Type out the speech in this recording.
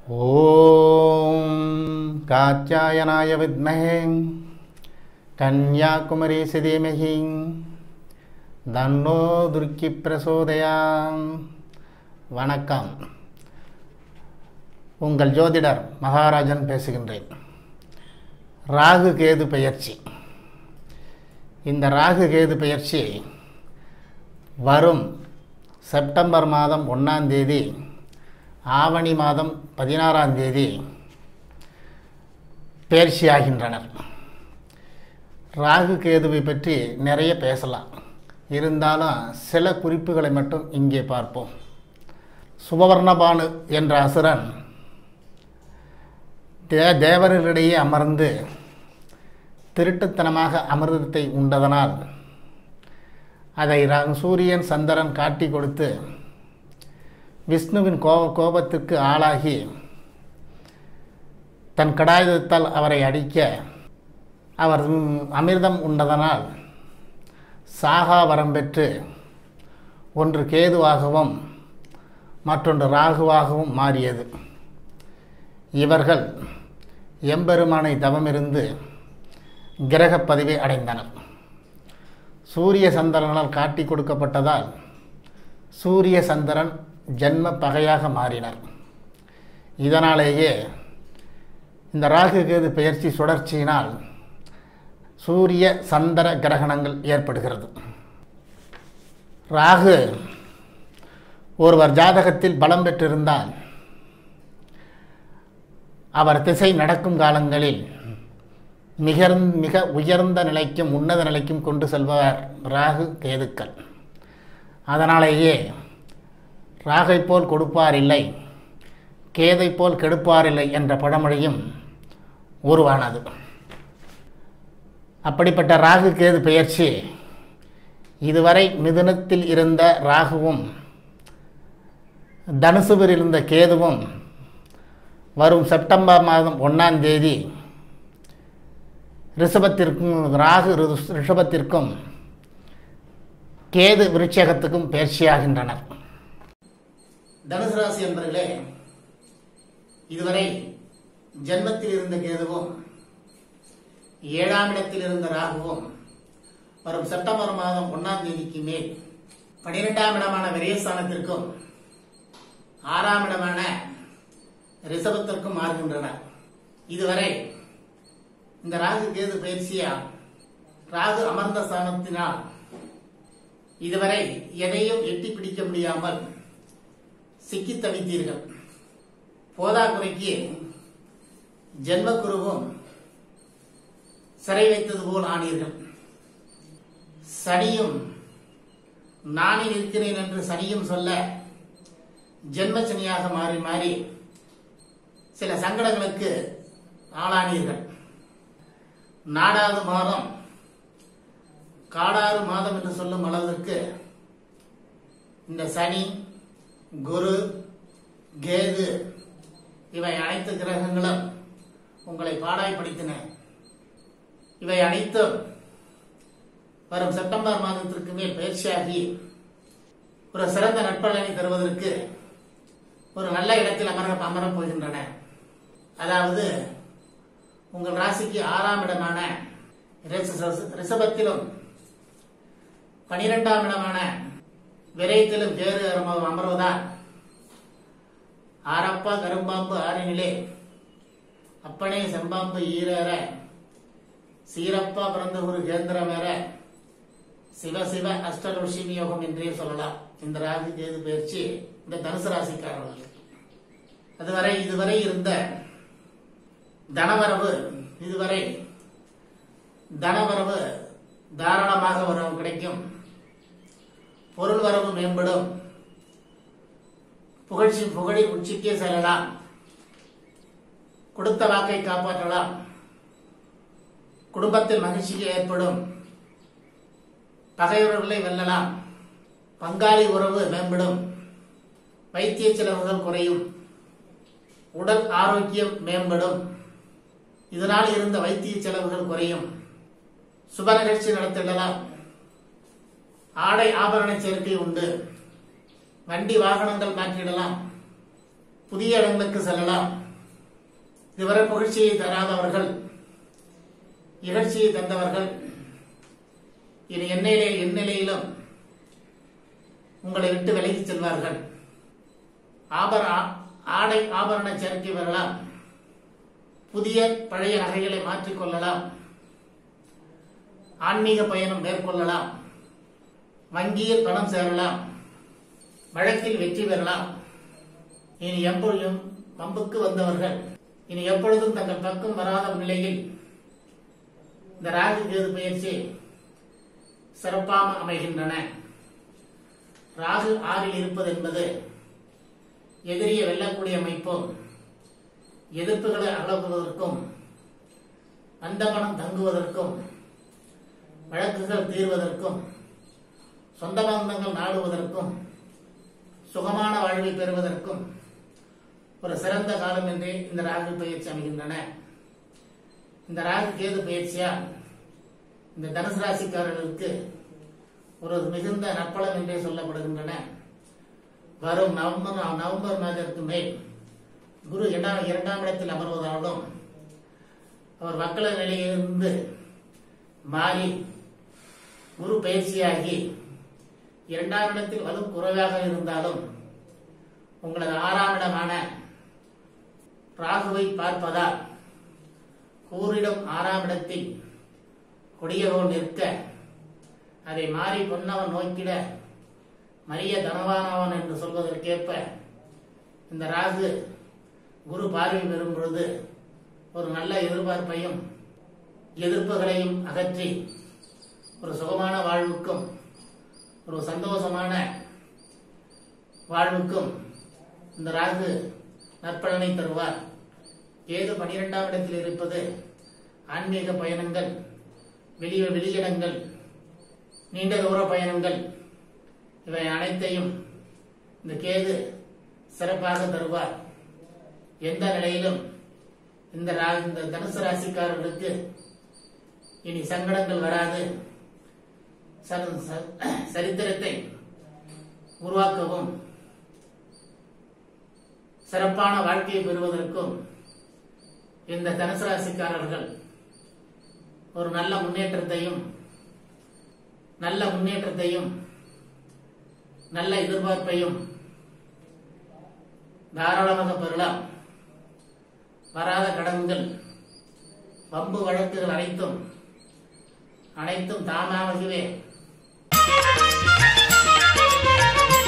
ஓம் காத்யாயனாய வித்மஹே கன்யாகுமரீசி தீமஹி தன்னோ துர்க்கி பிரசோதயாம். வணக்கம். உங்கள் ஜோதிடர் மகாராஜன் பேசுகின்றேன். ராகு கேது பெயர்ச்சி. இந்த ராகு கேது பெயர்ச்சி வரும் செப்டம்பர் மாதம் 1ஆம் தேதி, ஆவணி மாதம் 16ஆம் தேதி பெயர்ச்சியாகின்றனர். ராகு கேதுவை பற்றி நிறைய பேசலாம். இருந்தாலும் சில குறிப்புகளை மட்டும் இங்கே பார்ப்போம். சுபவர்ணபானு என்ற அசுரன் தேவர்களிடையே அமர்ந்து திருட்டுத்தனமாக அமிர்தத்தை உண்டதனால் அதை சூரியன் சந்திரன் காட்டி கொடுத்து விஷ்ணுவின் கோபத்திற்கு ஆளாகி தன் கடாயுதத்தால் அவரை அடிக்க அவர் அமிர்தம் உண்டதனால் சாகா வரம் பெற்று ஒன்று கேதுவாகவும் மற்றொன்று ராகுவாகவும் மாறியது. இவர்கள் எம்பெருமானை தவமிருந்து கிரக பதிவை அடைந்தனர். சூரிய சந்திரனால் காட்டி கொடுக்கப்பட்டதால் சூரிய சந்திரன் ஜன்ம பகையாக மாறினர். இதனாலேயே இந்த ராகு கேது பெயர்ச்சி சுழற்சியினால் சூரிய சந்திர கிரகணங்கள் ஏற்படுகிறது. ராகு ஒருவர் ஜாதகத்தில் பலம் பெற்றிருந்தால் அவர் திசை நடக்கும் காலங்களில் மிக உயர்ந்த நிலைக்கும் உன்னத நிலைக்கும் கொண்டு செல்பவர் ராகு கேதுக்கள். அதனாலேயே ராகை போல் கொடுப்பார் இல்லை, கேதை போல் கெடுப்பார் இல்லை என்ற பழமொழியும் உருவானது. அப்படிப்பட்ட ராகு கேது பெயர்ச்சி இதுவரை மிதுனத்தில் இருந்த ராகுவும் தனுசுவில் இருந்த கேதுவும் வரும் செப்டம்பர் மாதம் 1ஆம் தேதி ராகு ரிஷபத்திற்கும் கேது விருட்சகத்துக்கும் பயிற்சியாகின்றனர். தனுசு ராசி என்பவர்களே, இதுவரை ஜென்மத்தில் இருந்த கேதுவும் 7ஆம் இடத்தில் இருந்த ராகுவும் வரும் செப்டம்பர் மாதம் 1ஆம் தேதிக்கு மேல் 12ஆம் இடமான விரயஸ்தானத்திற்கும் 6ஆம் இடமான ரிஷபத்திற்கும் மாறுகின்றனர். இதுவரை இந்த ராகு கேது பயிற்சியால் ராகு அமர்ந்த ஸ்தானத்தினால் இதுவரை எதையும் எட்டி பிடிக்க முடியாமல் சிக்கி தவித்தீர்கள். போதாக்குறைக்கு ஜென்மக்குருவும் சிறை வைத்தது போல் ஆனீர்கள். சனியும் நானே இருக்கிறேன் என்று சனியும் சொல்ல ஜென்ம சனியாக மாறி மாறி சில சங்கடங்களுக்கு ஆளானீர்கள். நாடாது மாதம் காடாறு மாதம் என்று சொல்லும் அளவிற்கு இந்த சனி, குரு, கேது இவை அனைத்து கிரகங்களும் உங்களை பாடாய்படுத்தின. இவை அனைத்தும் வரும் செப்டம்பர் மாதத்திற்கு மேல் பயிற்சியாகி ஒரு சிறந்த நற்பலனை தருவதற்கு ஒரு நல்ல இடத்தில் அமரப் போகின்றன. அதாவது உங்கள் ராசிக்கு 6ஆம் இடமான ரிஷபத்திலும் 12ஆம் இடமான விரயத்திலும் கேது அமர்வதால் ஆரப்பா கரும்பாம்பு ஆறினிலே அப்பனே செம்பாம்பு ஈரற சீரப்பா பிறந்த ஒரு கேந்திரமேற சிவ சிவ அஷ்டலட்சுமி யோகம் என்றே சொல்லலாம். இந்த ராகு கேது பயிற்சி இந்த தனுசு ராசிக்காரர்கள் இதுவரை இருந்த தனவரவு தாராளமாக கிடைக்கும். பொருள் வரவு மேம்படும். புகழின் உச்சிக்கே செல்லலாம். கொடுத்த வாக்கை காப்பாற்றலாம். குடும்பத்தில் மகிழ்ச்சிக்கு ஏற்படும். பகைவர்களை வெல்லலாம். பங்காளி உறவு மேம்படும். வைத்திய செலவுகள் குறையும். உடல் ஆரோக்கியம் மேம்படும். இதனால் இருந்த வைத்திய செலவுகள் குறையும். சுப நிகழ்ச்சி நடத்திடலாம். ஆடை ஆபரண சேர்க்கை உண்டு. வண்டி வாகனங்கள் மாற்றிடலாம். புதிய இடங்களுக்கு செல்லலாம். இதுவரை புகழ்ச்சியை தராதவர்கள், இகழ்ச்சியை தந்தவர்கள் இனி எந்நிலையிலும் உங்களை விட்டு விலகிச் செல்வார்கள். ஆடை ஆபரண சேர்க்கை வரலாம். புதிய பழைய நகைகளை மாற்றிக்கொள்ளலாம். ஆன்மீக பயணம் மேற்கொள்ளலாம். வங்கியில் பணம் சேரலாம். வழக்கில் வெற்றி பெறலாம். இனி எப்பொழுதும் வம்புக்கு வந்தவர்கள் இனி எப்பொழுதும் தங்கள் பக்கம் வராத நிலையில் இந்த ராகு கேது பயிற்சி சிறப்பாக அமைகின்றன. ராகு 6ல் இருப்பது என்பது எதிரியை வெல்லக்கூடிய அமைப்பும், எதிர்ப்புகளை அகற்றுவதற்கும், அந்த பணம் தங்குவதற்கும், வழக்குகள் தீர்வதற்கும், சொந்த பந்தங்கள் நாடுவதற்கும், சுகமான வாழ்வை பெறுவதற்கும் ஒரு சிறந்த காலம் என்றே இந்த ராகு பயிற்சி அமைகின்றன. இந்த ராகு கேது பயிற்சியால் இந்த தனுசு ராசிக்காரர்களுக்கு ஒரு மிகுந்த நற்பலம் என்றே சொல்லப்படுகின்றன. வரும் நவம்பர் மாதத்திற்கு மேல் குரு 2ஆம் இடத்தில் அமர்வதாலும் அவர் வக்கர நிலையிலிருந்து மாறி குரு பயிற்சியாகி 2ஆம் இடத்தில் வலு குறைவாக இருந்தாலும் உங்களது 6ஆம் இடமான ராகுவை பார்ப்பதால் கூறிடும் 6ஆம் இடத்தில் கொடியவன் நிற்க அதை மாறி பொன்னவன் நோக்கிட மரிய தனவானவன் என்று சொல்வதற்கேற்ப இந்த ராகு குரு பார்வை பெறும் பொழுது ஒரு நல்ல எதிர்பார்ப்பையும் எதிர்ப்புகளையும் அகற்றி ஒரு சுகமான வாழ்வுக்கும் ஒரு சந்தோஷமான வாழ்வுக்கும் இந்த ராகு நற்பலனை தருவார். கேது 12ஆம் இடத்தில் இருப்பது ஆன்மீக பயணங்கள், வெளியிடங்கள், நீண்ட தூர பயணங்கள், இவை அனைத்தையும் இந்த கேது சிறப்பாக தருவார். எந்த நிலையிலும் இந்த தனுசு ராசிக்காரர்களுக்கு இனி சங்கடங்கள் வராது. சரித்திரத்தை உருவாக்கவும் சிறப்பான வாழ்க்கையை பெறுவதற்கும் இந்த தனுசு ராசிக்காரர்கள் ஒரு நல்ல முன்னேற்றத்தையும் நல்ல எதிர்பார்ப்பையும் தாராளமாக பெறலாம். வராத கடன்கள், வம்பு வழக்குகள் அனைத்தும் தானாகவே